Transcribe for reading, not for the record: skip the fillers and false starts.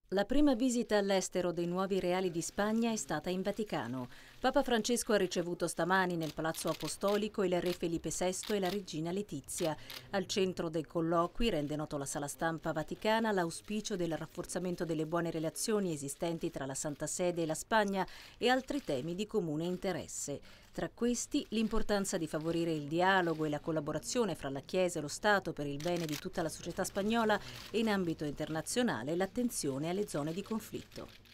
La prima visita all'estero dei nuovi reali di Spagna è stata in Vaticano. Papa Francesco ha ricevuto stamani nel Palazzo Apostolico il re Felipe VI e la regina Letizia. Al centro dei colloqui, rende noto la sala stampa vaticana, l'auspicio del rafforzamento delle buone relazioni esistenti tra la Santa Sede e la Spagna e altri temi di comune interesse. Tra questi, l'importanza di favorire il dialogo e la collaborazione fra la Chiesa e lo Stato per il bene di tutta la società spagnola e in ambito internazionale l'attenzione alle zone di conflitto.